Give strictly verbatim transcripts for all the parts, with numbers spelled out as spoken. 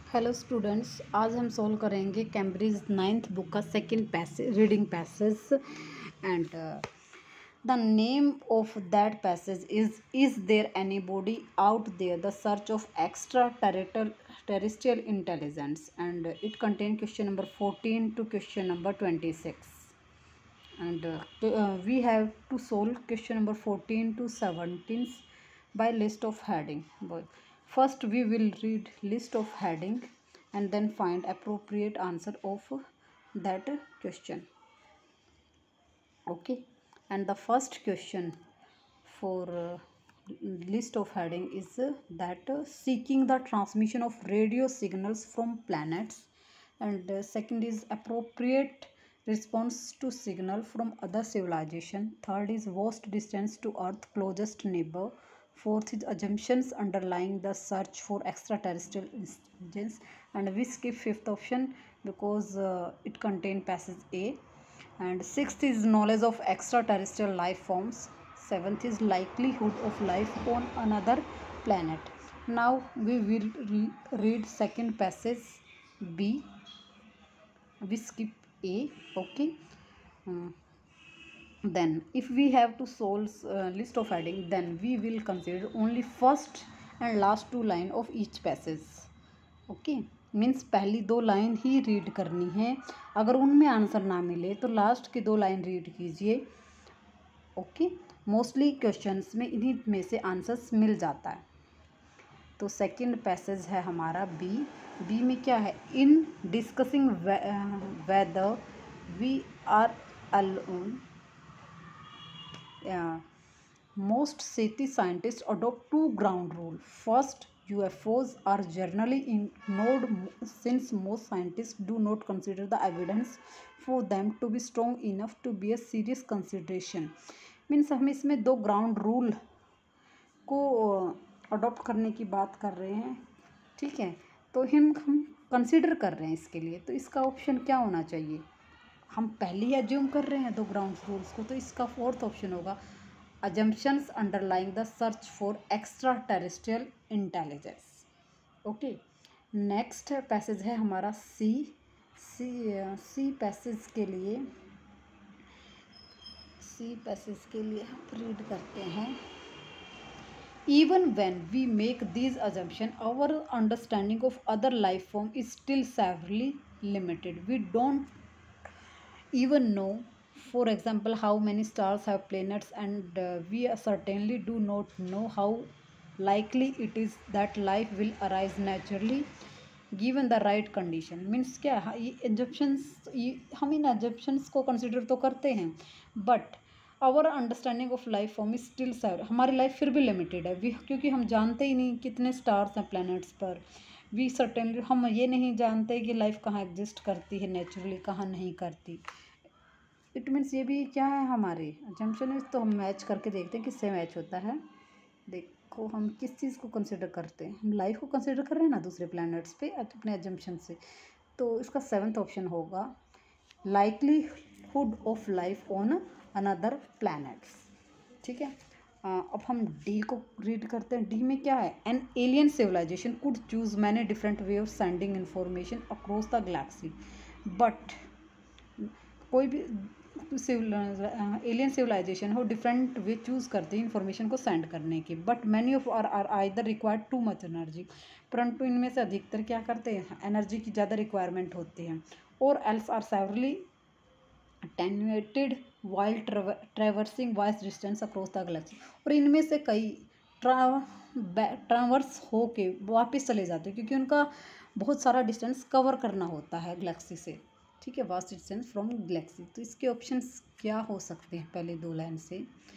Hello students, आज हम solve करेंगे कैम्ब्रिज नाइन्थ बुक का second passage reading passage and the name of that passage is is there anybody out there the search of extra terrestrial intelligence and it contain question number fourteen to question number twenty six and uh, to, uh, we have to solve question number fourteen to seventeen by list of heading. First we will read list of heading and then find appropriate answer of that question. Okay, and the first question for uh, list of heading is uh, that uh, seeking the transmission of radio signals from planets, and uh, second is appropriate response to signal from other civilization, third is vast distance to earth closest neighbor, fourth is assumptions underlying the search for extraterrestrial intelligence, and we skip fifth option because uh, it contain passage A, and sixth is knowledge of extraterrestrial life forms, seventh is likelihood of life on another planet. Now we will re read second passage B. We skip A. Okay. uh, then if we have to solve uh, list of heading, then we will consider only first and last two line of each passage. Okay, means पहली दो line ही read करनी है, अगर उनमें answer ना मिले तो last की दो लाइन रीड कीजिए. ओके, मोस्टली क्वेश्चंस में इन्हीं में से आंसर्स मिल जाता है. तो सेकंड पैसेज है हमारा बी. बी में क्या है? In discussing whether we are alone, most city scientists adopt two ground rules. First, U F Os are generally ignored since most scientists do not consider the evidence for them to be strong enough to be a serious consideration. Means हम इसमें दो ground rule को adopt करने की बात कर रहे हैं. ठीक है, तो हम हम कंसिडर कर रहे हैं इसके लिए, तो इसका ऑप्शन क्या होना चाहिए? हम पहले ही एज्यूम कर रहे हैं दो ग्राउंड रूल्स को, तो इसका फोर्थ ऑप्शन होगा assumptions underlying the search for extraterrestrial intelligence. Okay, next passage है हमारा सी. सी सी पैसेज के लिए सी पैसेज के लिए हम रीड करते हैं. Even when we make these assumptions, our understanding of other life form is still severely limited. We don't even know, for example, how many stars have planets, and uh, we certainly do not know how likely it is that life will arise naturally given the right condition. Means क्या है, ये assumptions, हम इन assumptions को consider तो करते हैं, but our understanding of life form is still severe. हमारी life फिर भी लिमिटेड है, वी क्योंकि हम जानते ही नहीं कितने स्टार्स हैं प्लैनेट्स पर. वी सर्टेनली हम ये नहीं जानते कि लाइफ कहाँ एग्जिस्ट करती है नेचुरली, कहाँ नहीं करती. इट मीन्स ये भी क्या है, हमारे अजम्पशन है, तो हम मैच करके देखते हैं किससे मैच होता है. देखो हम किस चीज़ को कंसिडर करते हैं, हम लाइफ को कंसिडर कर रहे हैं ना दूसरे प्लैनेट्स पे अपने अजम्पशन से. तो इसका सेवन्थ ऑप्शन होगा likelihood of life on another planets. ठीक है, अब हम डी को रीड करते हैं. डी में क्या है? An alien civilisation could choose many different way of sending information across the galaxy, but कोई भी एलियन सिविलाइजेशन हो डिफरेंट वे चूज़ करते हैं इन्फॉर्मेशन को सेंड करने की, but many of are are either required too much energy, परंतु इनमें से अधिकतर क्या करते हैं, एनर्जी की ज़्यादा रिक्वायरमेंट होती है, और else are severely attenuated while traversing vast distance across the galaxy. और इनमें से कई ट्रा ट्रावर्स हो के वापस चले जाते हैं क्योंकि उनका बहुत सारा डिस्टेंस कवर करना होता है गैलेक्सी से. ठीक है, वास्ट डिस्टेंस फ्रॉम गैलेक्सी. तो इसके ऑप्शंस क्या हो सकते हैं? पहले दो लाइन से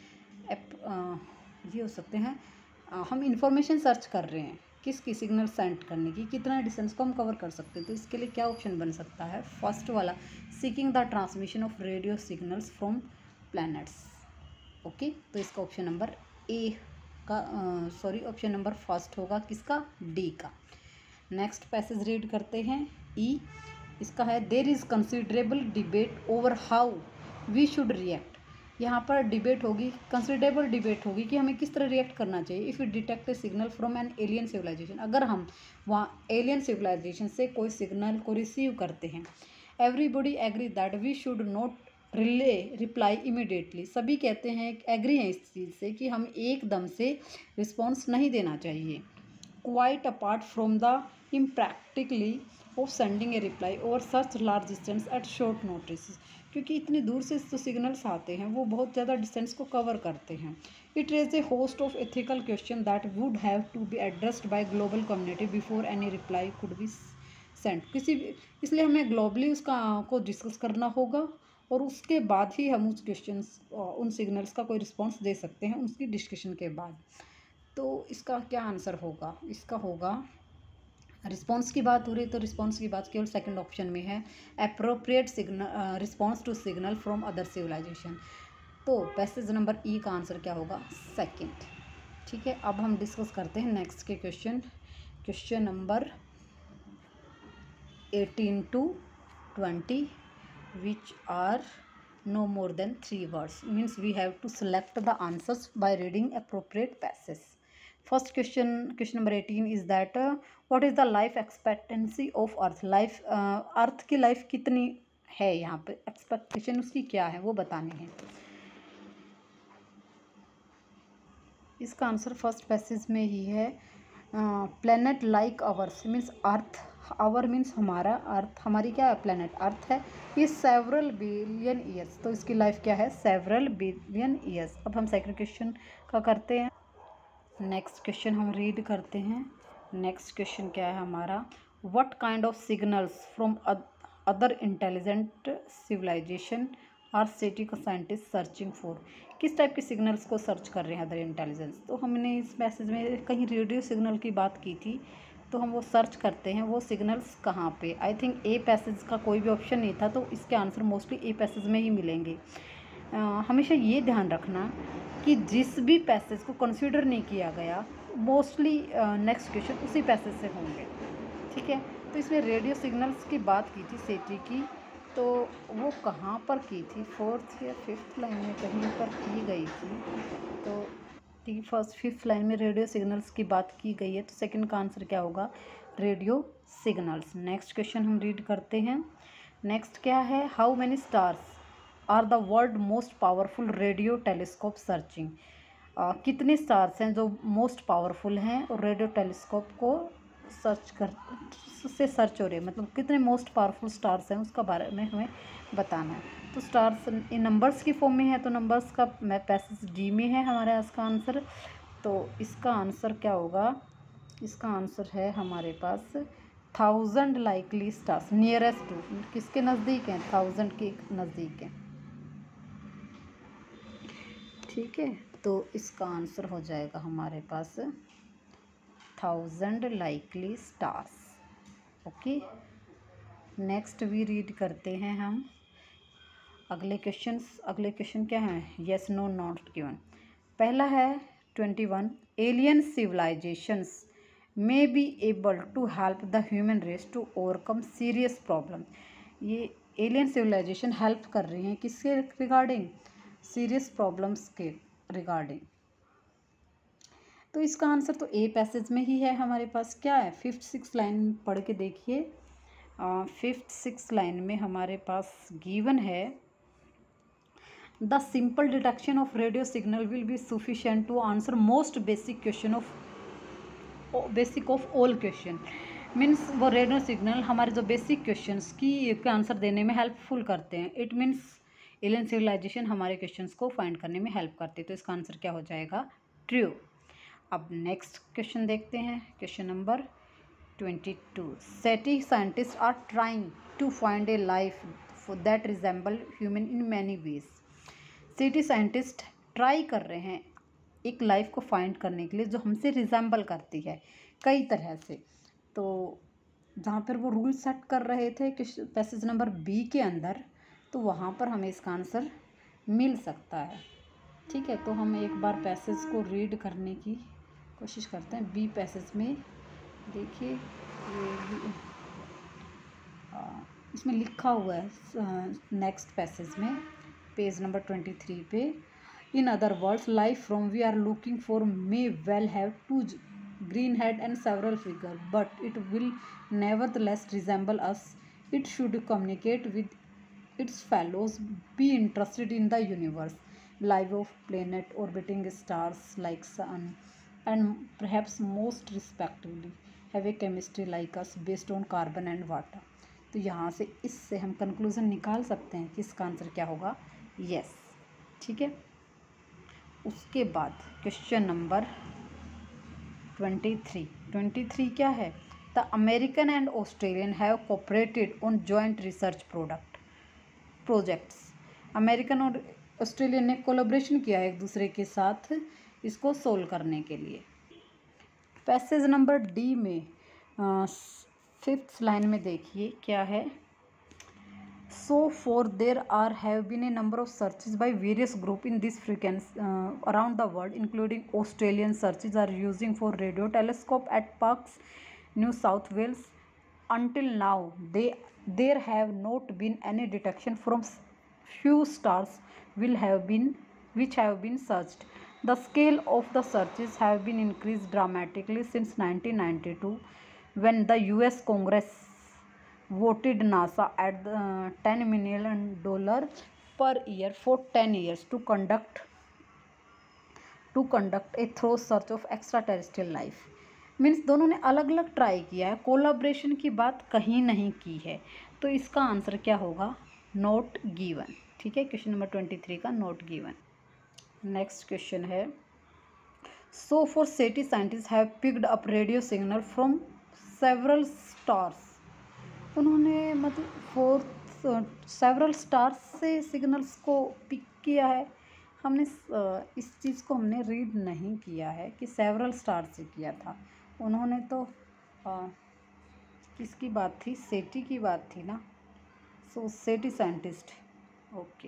ये हो सकते हैं, आ, हम इंफॉर्मेशन सर्च कर रहे हैं किसकी, सिग्नल सेंड करने की, कितना डिस्टेंस को हम कवर कर सकते हैं. तो इसके लिए क्या ऑप्शन बन सकता है? फर्स्ट वाला, seeking the transmission of radio signals from planets. Okay, तो इसका ऑप्शन नंबर ए का सॉरी ऑप्शन नंबर फर्स्ट होगा किसका? डी का. नेक्स्ट पैसेज रीड करते हैं. ई इसका है there is considerable debate over how we should react यहाँ पर डिबेट होगी, कंसिडरेबल डिबेट होगी कि हमें किस तरह रिएक्ट करना चाहिए। If you detect a signal from an alien civilisation, अगर हम वहाँ एलियन सिविलाइजेशन से कोई सिग्नल को रिसीव करते हैं, everybody agree that we should not relay reply immediately, सभी कहते हैं, एग्री हैं इस चीज़ से कि हम एकदम से रिस्पॉन्स नहीं देना चाहिए। Quite apart from the impracticality of sending a reply over such large distance at short notice, क्योंकि इतनी दूर से जो सिग्नल्स आते हैं वो बहुत ज़्यादा डिस्टेंस को कवर करते हैं। It raise a host of ethical question that would have to be addressed by global community before any reply could be send, किसी भी, इसलिए हमें ग्लोबली उसका को डिस्कस करना होगा और उसके बाद ही हम उस क्वेश्चन उन सिग्नल्स का कोई रिस्पॉन्स दे सकते हैं, उसकी डिस्कशन के बाद। तो इसका क्या आंसर होगा? इसका होगा, रिस्पॉन्स की बात हो रही है तो रिस्पॉन्स की बात केवल सेकंड ऑप्शन में है, appropriate signal response to signal from other civilisation. तो पैसेज नंबर ई का आंसर क्या होगा? सेकंड। ठीक है, अब हम डिस्कस करते हैं नेक्स्ट के question, question number eighteen to twenty, which are no more than three words, means we have to select the answers by reading appropriate passages. First question, question number eighteen is that uh, what is the life expectancy of earth, life uh, earth की life कितनी है, यहाँ पे expectation उसकी क्या है वो बताने हैं। इसका आंसर फर्स्ट पैसेज में ही है, planet like ours, means earth, our means हमारा, अर्थ हमारी क्या है, प्लेनेट अर्थ है, ये सेवरल बिलियन ईयर्स, तो इसकी लाइफ क्या है, सेवरल बिलियन ईयर्स। अब हम सेकंड क्वेश्चन का करते हैं, नेक्स्ट क्वेश्चन हम रीड करते हैं। नेक्स्ट क्वेश्चन क्या है हमारा, what kind of signals from other intelligent civilization are SETI का साइंटिस्ट सर्चिंग फॉर, किस टाइप के सिग्नल्स को सर्च कर रहे हैं अदर इंटेलिजेंस। तो हमने इस मैसेज में कहीं रेडियो सिग्नल की बात की थी, तो हम वो सर्च करते हैं वो सिग्नल्स कहाँ पे। आई थिंक ए पैसेज का कोई भी ऑप्शन नहीं था, तो इसके आंसर मोस्टली ए पैसेज में ही मिलेंगे। आ, हमेशा ये ध्यान रखना कि जिस भी पैसेज को कंसीडर नहीं किया गया मोस्टली नेक्स्ट क्वेश्चन उसी पैसेज से होंगे। ठीक है, तो इसमें रेडियो सिग्नल्स की बात की थी सेटी की, तो वो कहाँ पर की थी, फोर्थ या फिफ्थ लाइन में कहीं पर की गई थी, तो ठीक है, फर्स्ट फिफ्थ लाइन में रेडियो सिग्नल्स की बात की गई है, तो सेकंड का आंसर क्या होगा, रेडियो सिग्नल्स। नेक्स्ट क्वेश्चन हम रीड करते हैं। नेक्स्ट क्या है, how many stars are the world most powerful radio telescope searching, कितने स्टार्स हैं जो मोस्ट पावरफुल हैं और रेडियो टेलीस्कोप को सर्च कर से सर्च हो रहे हैं, मतलब कितने मोस्ट पावरफुल स्टार्स हैं उसका बारे में हमें बताना है। तो स्टार्स इन नंबर्स की फॉर्म में है, तो नंबर्स का मैं पैसेज डी में है हमारे पास का आंसर, तो इसका आंसर क्या होगा, इसका आंसर है हमारे पास thousand likely stars, nearest to, किसके नज़दीक हैं, थाउजेंड के नज़दीक हैं। ठीक है, तो इसका आंसर हो जाएगा हमारे पास thousand likely stars. Okay, next we read करते हैं हम अगले क्वेश्चंस। अगले क्वेश्चन क्या है, यस नो नॉट गिवन। पहला है twenty one, alien civilizations may be able to help the human race to overcome serious problem, ये एलियन सिविलाइजेशन हेल्प कर रही हैं किसके रिगार्डिंग, सीरियस प्रॉब्लम्स के रिगार्डिंग। तो इसका आंसर तो ए पैसेज में ही है हमारे पास, क्या है, फिफ्थ सिक्स लाइन पढ़ के देखिए। फिफ्थ सिक्स लाइन में हमारे पास गिवन है, the simple detection of radio signal will be sufficient to answer most basic question of basic of all question, means वो रेडियो सिग्नल हमारे जो बेसिक क्वेश्चंस की के आंसर देने में हेल्पफुल करते हैं। इट मीन्स एलियन सिविलाइजेशन हमारे क्वेश्चंस को फाइंड करने में हेल्प करती है, तो इसका आंसर क्या हो जाएगा, ट्रू। अब नेक्स्ट क्वेश्चन देखते हैं, question number twenty two, SETI scientist are trying to find a life that resemble human in many ways, SETI scientist try कर रहे हैं एक लाइफ को फाइंड करने के लिए जो हमसे रिजेंबल करती है कई तरह से। तो जहाँ पर वो रूल सेट कर रहे थे पैसेज नंबर बी के अंदर, तो वहाँ पर हमें इसका आंसर मिल सकता है। ठीक है, तो हम एक बार पैसेज को रीड करने की कोशिश करते हैं। बी पैसेज में देखिए, ये इसमें लिखा हुआ है नेक्स्ट पैसेज में, पेज नंबर ट्वेंटी थ्री पे, in other words life from we are looking for may well have to green head and several figure, but it will nevertheless resemble us. It should communicate with its fellows, be interested in the universe, life of planet orbiting stars like sun, and perhaps most respectively have a chemistry like us based on carbon and water. तो यहाँ से इससे हम conclusion निकाल सकते हैं कि इसका आंसर क्या होगा, यस। ठीक है, उसके बाद question number twenty three twenty three क्या है, the American and Australian have cooperated on joint research product projects. American और ऑस्ट्रेलियन ने कोलैबोरेशन किया है एक दूसरे के साथ इसको सोल्व करने के लिए। पैसेज नंबर डी में फिफ्थ लाइन में देखिए क्या है, so for there are have been a number of searches by various group in this frequency uh, around the world, including Australian searches are using for radio telescope at Parkes, New South Wales. Until now they there have not been any detection from few stars will have been which have been searched. The scale of the searches have been increased dramatically since nineteen ninety-two when the U S Congress voted NASA at the uh, ten million dollar per year for ten years to conduct to conduct a thorough search of extraterrestrial life. Means दोनों ने अलग अलग try किया है, collaboration की बात कहीं नहीं की है, तो इसका आंसर क्या होगा, नॉट गिवन। ठीक है, क्वेश्चन नंबर ट्वेंटी थ्री का नॉट गिवन। नेक्स्ट क्वेश्चन है, so for SETI scientist have picked up radio signal from several stars. उन्होंने मतलब फोर्थ सेवरल स्टार्स से सिग्नल्स को पिक किया है। हमने इस चीज़ को हमने रीड नहीं किया है कि सेवरल स्टार से किया था उन्होंने, तो आ, किसकी बात थी, सेटी की बात थी ना। सो सेटी साइंटिस्ट, ओके,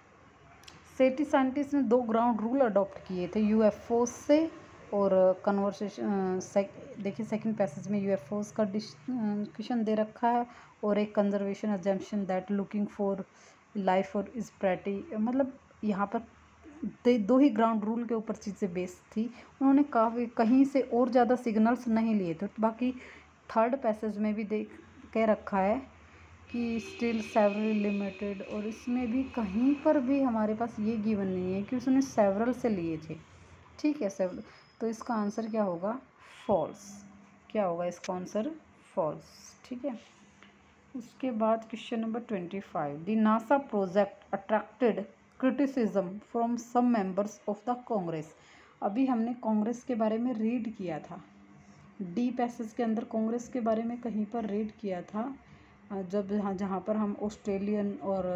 सेटी साइंटिस्ट ने दो ग्राउंड रूल अडॉप्ट किए थे यूएफओ से और कन्वर्सेशन सेक, देखिए सेकंड पैसेज में यूएफओस का डिस्कशन दे रखा है और एक conservation assumption that looking for life और इज प्रैटी, मतलब यहाँ पर दो ही ग्राउंड रूल के ऊपर चीज़ें बेस्ड थी। उन्होंने काफ़ी कहीं से और ज़्यादा सिग्नल्स नहीं लिए थे। बाकी थर्ड पैसेज में भी देख के रखा है कि स्टिल सेवरल लिमिटेड, और इसमें भी कहीं पर भी हमारे पास ये गिवन नहीं है कि उसने सेवरल से लिए थे। ठीक है, सेवरल, तो इसका आंसर क्या होगा, फॉल्स। क्या होगा इसका आंसर, फॉल्स। ठीक है, उसके बाद question number twenty five, the NASA project attracted criticism from some members of the Congress. अभी हमने कांग्रेस के बारे में रीड किया था, डी पैसेज के अंदर कांग्रेस के बारे में कहीं पर रीड किया था, जब जहाँ जहाँ पर हम ऑस्ट्रेलियन और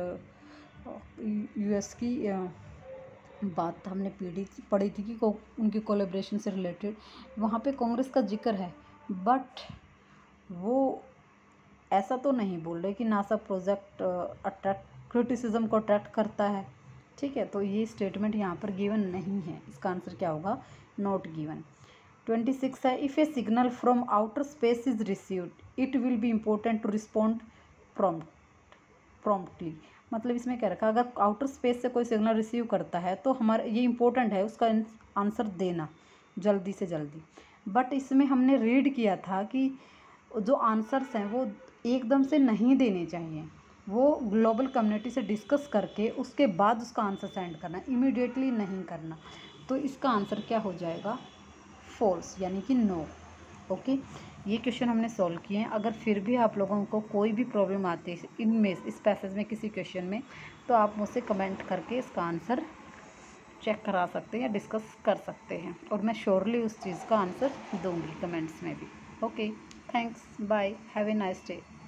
यूएस की बात हमने पढ़ी पढ़ी थी कि उनकी कोलैबोरेशन से रिलेटेड, वहाँ पे कांग्रेस का जिक्र है, बट वो ऐसा तो नहीं बोल रहे कि नासा प्रोजेक्ट अट्रैक्ट क्रिटिसिज्म को अट्रैक्ट करता है। ठीक है, तो ये स्टेटमेंट यहाँ पर गिवन नहीं है, इसका आंसर क्या होगा, नॉट गिवन। ट्वेंटी सिक्स है, if a signal from outer space is received it will be important to respond prompt promptly. मतलब इसमें क्या रखा, अगर आउटर स्पेस से कोई सिग्नल रिसीव करता है तो हमारा ये इंपॉर्टेंट है उसका आंसर देना जल्दी से जल्दी। बट इसमें हमने रीड किया था कि जो आंसर्स हैं वो एकदम से नहीं देने चाहिए, वो ग्लोबल कम्युनिटी से डिस्कस करके उसके बाद उसका आंसर सेंड करना, इमीडिएटली नहीं करना। तो इसका आंसर क्या हो जाएगा, फॉल्स, यानी कि नो। ओके, ये क्वेश्चन हमने सॉल्व किए हैं। अगर फिर भी आप लोगों को कोई भी प्रॉब्लम आती है इनमें इस पैसेज में किसी क्वेश्चन में, तो आप मुझसे कमेंट करके इसका आंसर चेक करा सकते हैं या डिस्कस कर सकते हैं, और मैं श्योरली उस चीज़ का आंसर दूंगी कमेंट्स में भी। Okay, thanks, bye, have a nice day.